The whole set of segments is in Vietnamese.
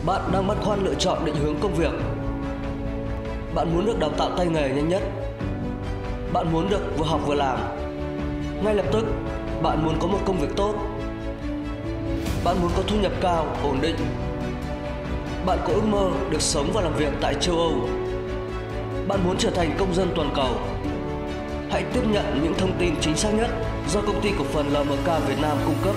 Bạn đang băn khoăn lựa chọn định hướng công việc. Bạn muốn được đào tạo tay nghề nhanh nhất. Bạn muốn được vừa học vừa làm. Ngay lập tức, bạn muốn có một công việc tốt. Bạn muốn có thu nhập cao, ổn định. Bạn có ước mơ được sống và làm việc tại châu Âu. Bạn muốn trở thành công dân toàn cầu. Hãy tiếp nhận những thông tin chính xác nhất do công ty cổ phần LMK Việt Nam cung cấp.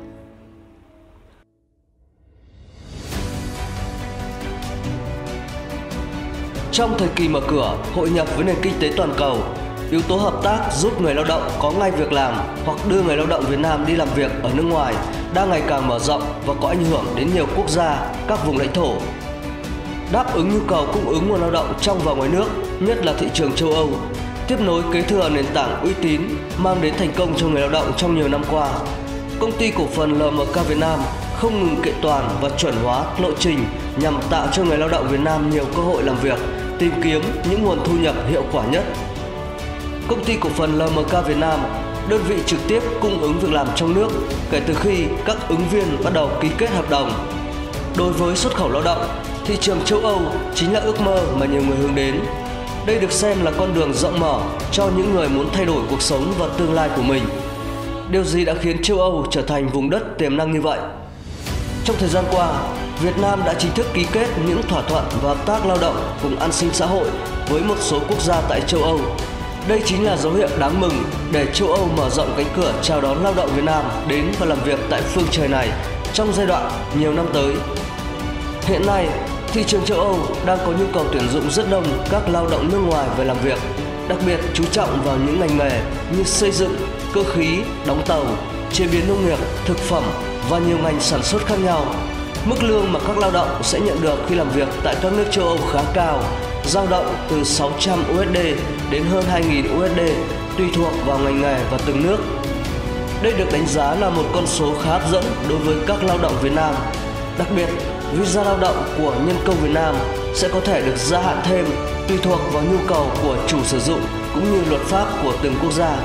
Trong thời kỳ mở cửa, hội nhập với nền kinh tế toàn cầu, yếu tố hợp tác giúp người lao động có ngay việc làm hoặc đưa người lao động Việt Nam đi làm việc ở nước ngoài đang ngày càng mở rộng và có ảnh hưởng đến nhiều quốc gia, các vùng lãnh thổ. Đáp ứng nhu cầu cung ứng nguồn lao động trong và ngoài nước, nhất là thị trường châu Âu, tiếp nối kế thừa nền tảng uy tín mang đến thành công cho người lao động trong nhiều năm qua. Công ty cổ phần LMK Việt Nam không ngừng kiện toàn và chuẩn hóa lộ trình nhằm tạo cho người lao động Việt Nam nhiều cơ hội làm việc, tìm kiếm những nguồn thu nhập hiệu quả nhất. Công ty cổ phần LMK Việt Nam, đơn vị trực tiếp cung ứng việc làm trong nước kể từ khi các ứng viên bắt đầu ký kết hợp đồng. Đối với xuất khẩu lao động, thị trường châu Âu chính là ước mơ mà nhiều người hướng đến. Đây được xem là con đường rộng mở cho những người muốn thay đổi cuộc sống và tương lai của mình. Điều gì đã khiến châu Âu trở thành vùng đất tiềm năng như vậy? Trong thời gian qua, Việt Nam đã chính thức ký kết những thỏa thuận và hợp tác lao động cùng an sinh xã hội với một số quốc gia tại châu Âu. Đây chính là dấu hiệu đáng mừng để châu Âu mở rộng cánh cửa chào đón lao động Việt Nam đến và làm việc tại phương trời này trong giai đoạn nhiều năm tới. Hiện nay, thị trường châu Âu đang có nhu cầu tuyển dụng rất đông các lao động nước ngoài về làm việc, đặc biệt chú trọng vào những ngành nghề như xây dựng, cơ khí, đóng tàu, chế biến nông nghiệp, thực phẩm và nhiều ngành sản xuất khác nhau. Mức lương mà các lao động sẽ nhận được khi làm việc tại các nước châu Âu khá cao, dao động từ 600 USD đến hơn 2.000 USD tùy thuộc vào ngành nghề và từng nước. Đây được đánh giá là một con số khá hấp dẫn đối với các lao động Việt Nam. Đặc biệt, visa lao động của nhân công Việt Nam sẽ có thể được gia hạn thêm tùy thuộc vào nhu cầu của chủ sử dụng cũng như luật pháp của từng quốc gia.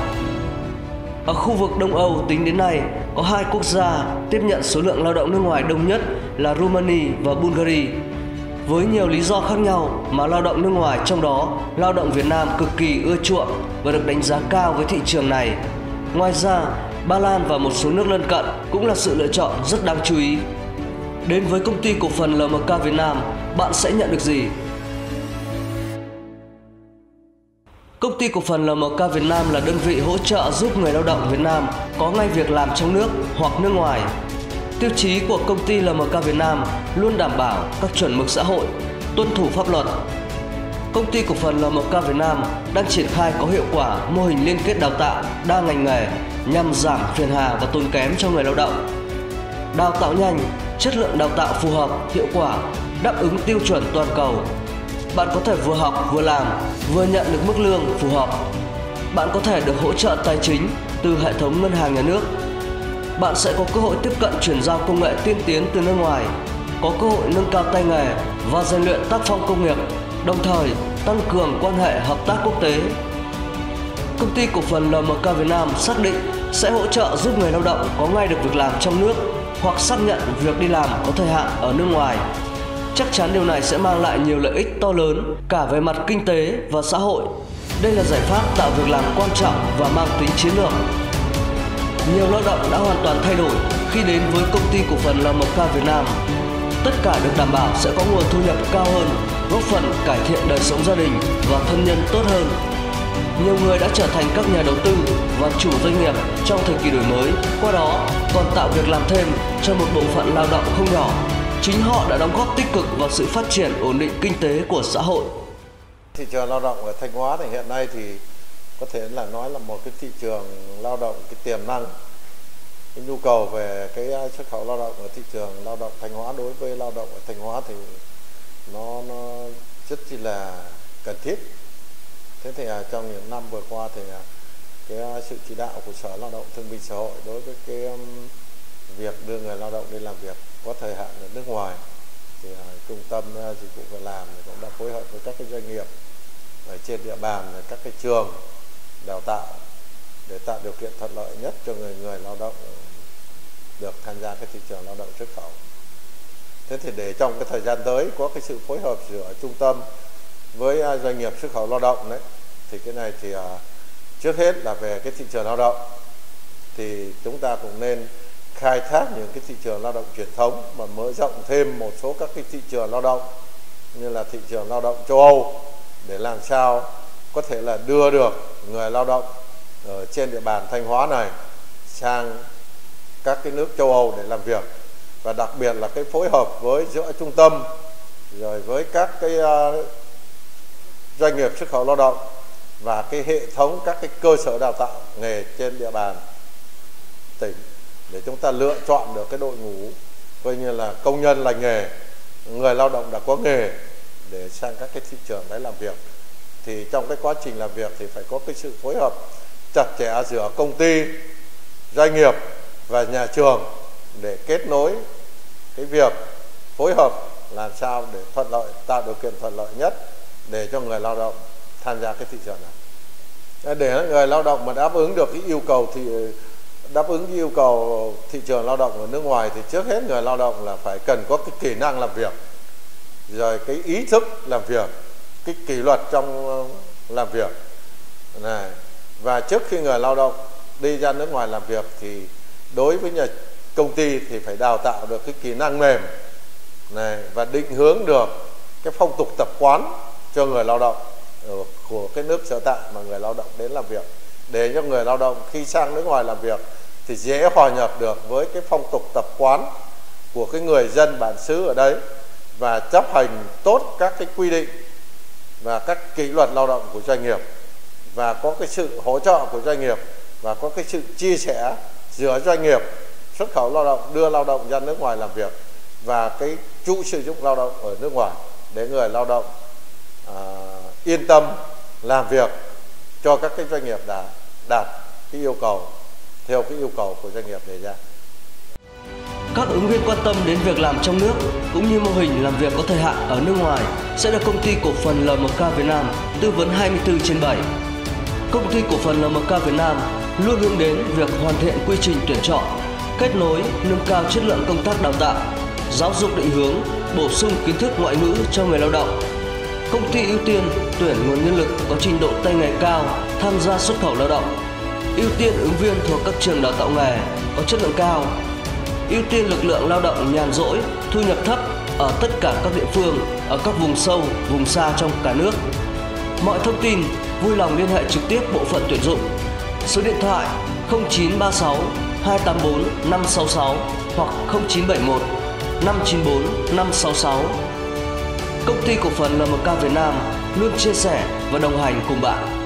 Ở khu vực Đông Âu tính đến nay, có 2 quốc gia tiếp nhận số lượng lao động nước ngoài đông nhất là Romania và Bulgaria. Với nhiều lý do khác nhau mà lao động nước ngoài, trong đó lao động Việt Nam cực kỳ ưa chuộng và được đánh giá cao với thị trường này. Ngoài ra, Ba Lan và một số nước lân cận cũng là sự lựa chọn rất đáng chú ý. Đến với công ty cổ phần LMK Việt Nam, bạn sẽ nhận được gì? Công ty cổ phần LMK Việt Nam là đơn vị hỗ trợ giúp người lao động Việt Nam có ngay việc làm trong nước hoặc nước ngoài. Tiêu chí của công ty LMK Việt Nam luôn đảm bảo các chuẩn mực xã hội, tuân thủ pháp luật. Công ty cổ phần LMK Việt Nam đang triển khai có hiệu quả mô hình liên kết đào tạo đa ngành nghề nhằm giảm phiền hà và tốn kém cho người lao động. Đào tạo nhanh, chất lượng đào tạo phù hợp, hiệu quả, đáp ứng tiêu chuẩn toàn cầu. Bạn có thể vừa học vừa làm, vừa nhận được mức lương phù hợp. Bạn có thể được hỗ trợ tài chính từ hệ thống ngân hàng nhà nước. Bạn sẽ có cơ hội tiếp cận chuyển giao công nghệ tiên tiến từ nước ngoài, có cơ hội nâng cao tay nghề và rèn luyện tác phong công nghiệp, đồng thời tăng cường quan hệ hợp tác quốc tế. Công ty cổ phần LMK Việt Nam xác định sẽ hỗ trợ giúp người lao động có ngay được việc làm trong nước hoặc xác nhận việc đi làm có thời hạn ở nước ngoài. Chắc chắn điều này sẽ mang lại nhiều lợi ích to lớn cả về mặt kinh tế và xã hội. Đây là giải pháp tạo việc làm quan trọng và mang tính chiến lược. Nhiều lao động đã hoàn toàn thay đổi khi đến với công ty cổ phần LMK Việt Nam. Tất cả được đảm bảo sẽ có nguồn thu nhập cao hơn, góp phần cải thiện đời sống gia đình và thân nhân tốt hơn. Nhiều người đã trở thành các nhà đầu tư và chủ doanh nghiệp trong thời kỳ đổi mới, qua đó còn tạo việc làm thêm cho một bộ phận lao động không nhỏ. Chính họ đã đóng góp tích cực vào sự phát triển ổn định kinh tế của xã hội. Thị trường lao động ở Thanh Hóa thì hiện nay thì có thể là nói là một cái thị trường lao động cái tiềm năng. Cái nhu cầu về cái xuất khẩu lao động ở thị trường lao động Thanh Hóa đối với lao động ở Thanh Hóa thì nó rất chi là cần thiết. Thế thì trong những năm vừa qua thì cái sự chỉ đạo của Sở Lao động Thương binh Xã hội đối với cái việc đưa người lao động đi làm việc có thời hạn ở nước ngoài thì trung tâm dịch vụ việc làm cũng đã phối hợp với các cái doanh nghiệp ở trên địa bàn, các cái trường đào tạo để tạo điều kiện thuận lợi nhất cho người lao động được tham gia cái thị trường lao động xuất khẩu. Thế thì để trong cái thời gian tới có cái sự phối hợp giữa trung tâm với doanh nghiệp xuất khẩu lao động đấy, thì cái này thì trước hết là về cái thị trường lao động thì chúng ta cũng nên khai thác những cái thị trường lao động truyền thống và mở rộng thêm một số các cái thị trường lao động như là thị trường lao động châu Âu, để làm sao có thể là đưa được người lao động ở trên địa bàn Thanh Hóa này sang các cái nước châu Âu để làm việc. Và đặc biệt là cái phối hợp với giữa trung tâm rồi với các cái doanh nghiệp xuất khẩu lao động và cái hệ thống các cái cơ sở đào tạo nghề trên địa bàn tỉnh, để chúng ta lựa chọn được cái đội ngũ coi như là công nhân lành nghề, người lao động đã có nghề để sang các cái thị trường đấy làm việc. Thì trong cái quá trình làm việc thì phải có cái sự phối hợp chặt chẽ giữa công ty, doanh nghiệp và nhà trường để kết nối cái việc phối hợp làm sao để thuận lợi, tạo điều kiện thuận lợi nhất để cho người lao động tham gia cái thị trường này. Để người lao động mà đáp ứng được cái yêu cầu thì đáp ứng cái yêu cầu thị trường lao động ở nước ngoài thì trước hết người lao động là phải cần có cái kỹ năng làm việc, rồi cái ý thức làm việc, cái kỷ luật trong làm việc này. Và trước khi người lao động đi ra nước ngoài làm việc thì đối với nhà công ty thì phải đào tạo được cái kỹ năng mềm này và định hướng được cái phong tục tập quán cho người lao động của cái nước sở tại mà người lao động đến làm việc, để cho người lao động khi sang nước ngoài làm việc thì dễ hòa nhập được với cái phong tục tập quán của cái người dân bản xứ ở đấy và chấp hành tốt các cái quy định và các kỷ luật lao động của doanh nghiệp, và có cái sự hỗ trợ của doanh nghiệp và có cái sự chia sẻ giữa doanh nghiệp xuất khẩu lao động đưa lao động ra nước ngoài làm việc và cái chủ sử dụng lao động ở nước ngoài, để người lao động yên tâm làm việc cho các cái doanh nghiệp đã đạt cái yêu cầu theo cái yêu cầu của doanh nghiệp đề ra. Các ứng viên quan tâm đến việc làm trong nước cũng như mô hình làm việc có thời hạn ở nước ngoài sẽ được Công ty Cổ phần LMK Việt Nam tư vấn 24/7. Công ty Cổ phần LMK Việt Nam luôn hướng đến việc hoàn thiện quy trình tuyển chọn, kết nối, nâng cao chất lượng công tác đào tạo, giáo dục định hướng, bổ sung kiến thức ngoại ngữ cho người lao động. Công ty ưu tiên tuyển nguồn nhân lực có trình độ tay nghề cao tham gia xuất khẩu lao động, ưu tiên ứng viên thuộc các trường đào tạo nghề có chất lượng cao, ưu tiên lực lượng lao động nhàn rỗi, thu nhập thấp ở tất cả các địa phương, ở các vùng sâu, vùng xa trong cả nước. Mọi thông tin vui lòng liên hệ trực tiếp bộ phận tuyển dụng. Số điện thoại 0936 284 566 hoặc 0971 594 566. Công ty Cổ phần LMK Việt Nam luôn chia sẻ và đồng hành cùng bạn.